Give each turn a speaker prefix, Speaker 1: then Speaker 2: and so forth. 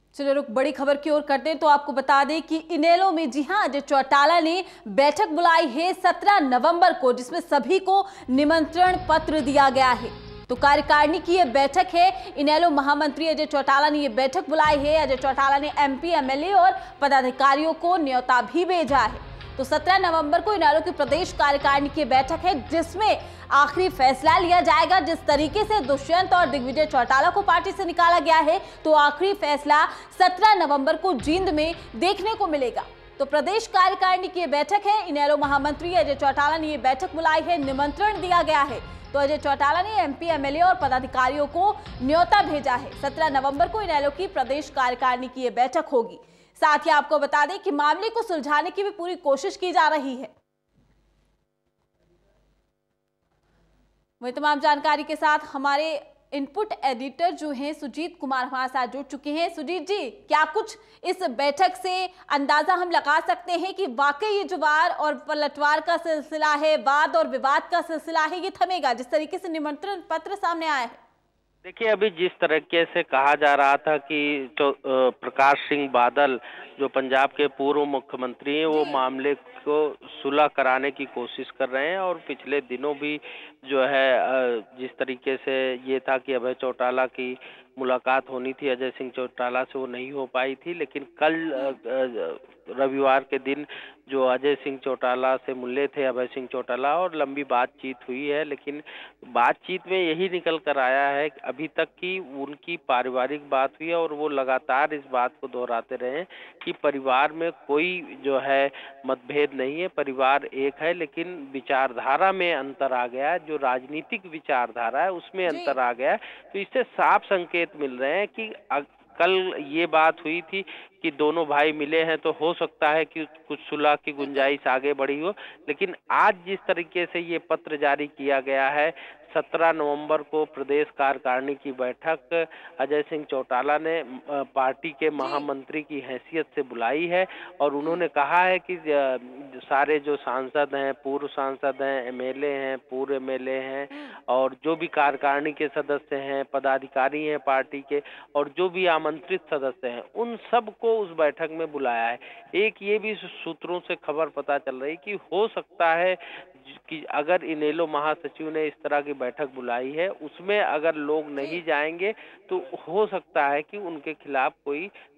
Speaker 1: चलिए रुक बड़ी खबर की ओर करते हैं तो आपको बता दें कि इनेलो में जी हां अजय चौटाला ने बैठक बुलाई है 17 नवंबर को, जिसमें सभी को निमंत्रण पत्र दिया गया है। तो कार्यकारिणी की यह बैठक है। इनेलो महामंत्री अजय चौटाला ने यह बैठक बुलाई है। अजय चौटाला ने एमपी, एमएलए और पदाधिकारियों को न्योता भी भेजा है। तो 17 नवंबर को इनेलो की प्रदेश कार्यकारिणी की बैठक है, जिसमें आखिरी फैसला लिया जाएगा। जिस तरीके से दुष्यंत और दिग्विजय चौटाला को पार्टी से निकाला गया है, तो आखिरी फैसला 17 नवंबर को जींद में देखने को मिलेगा। तो प्रदेश कार्यकारिणी की बैठक है। इनेलो महामंत्री अजय चौटाला ने यह बैठक बुलाई है, निमंत्रण दिया गया है। तो अजय चौटाला ने एमपी, एमएलए और पदाधिकारियों को न्योता भेजा है। 17 नवंबर को इनेलो की प्रदेश कार्यकारिणी की यह बैठक होगी। साथ ही आपको बता दें कि मामले को सुलझाने की भी पूरी कोशिश की जा रही है। वही तमाम जानकारी के साथ हमारे इनपुट एडिटर जो हैं सुजीत कुमार हमारे साथ जुड़ चुके हैं। सुजीत जी, क्या कुछ इस बैठक से अंदाजा हम लगा सकते हैं कि वाकई ये जो वार और पलटवार का सिलसिला है, वाद और विवाद का सिलसिला है, ये थमेगा जिस तरीके से निमंत्रण पत्र सामने आया है?
Speaker 2: देखिए, अभी जिस तरीके से कहा जा रहा था कि प्रकाश सिंह बादल जो पंजाब के पूर्व मुख्यमंत्री हैं, वो मामले को सुलह कराने की कोशिश कर रहे हैं। और पिछले दिनों भी जो है जिस तरीके से ये था कि अभय चौटाला की मुलाकात होनी थी अजय सिंह चौटाला से, वो नहीं हो पाई थी। लेकिन कल रविवार के दिन जो अजय सिंह चौटाला से मिले थे अभय सिंह चौटाला, और लंबी बातचीत हुई है। लेकिन बातचीत में यही निकल कर आया है कि अभी तक की उनकी पारिवारिक बात हुई है, और वो लगातार इस बात को दोहराते रहे कि परिवार में कोई जो है मतभेद नहीं है, परिवार एक है। लेकिन विचारधारा में अंतर आ गया है, जो राजनीतिक विचारधारा है उसमें अंतर आ गया है। तो इससे साफ संकेत मिल रहे हैं कि कल ये बात हुई थी कि दोनों भाई मिले हैं, तो हो सकता है कि कुछ सुलह की गुंजाइश आगे बढ़ी हो। लेकिन आज जिस तरीके से ये पत्र जारी किया गया है, 17 नवंबर को प्रदेश कार्यकारिणी की बैठक अजय सिंह चौटाला ने पार्टी के महामंत्री की हैसियत से बुलाई है। और उन्होंने कहा है कि सारे जो सांसद हैं, पूर्व सांसद हैं, एमएलए हैं, पूर्व एमएलए हैं, और जो भी कार्यकारिणी के सदस्य हैं, पदाधिकारी हैं पार्टी के, और जो भी आमंत्रित सदस्य हैं, उन सबको उस बैठक में बुलाया है। एक ये भी सूत्रों से खबर पता चल रही कि हो सकता है कि अगर इनेलो महासचिव ने इस तरह की बैठक बुलाई है, उसमें अगर लोग नहीं जाएंगे तो हो सकता है कि उनके खिलाफ कोई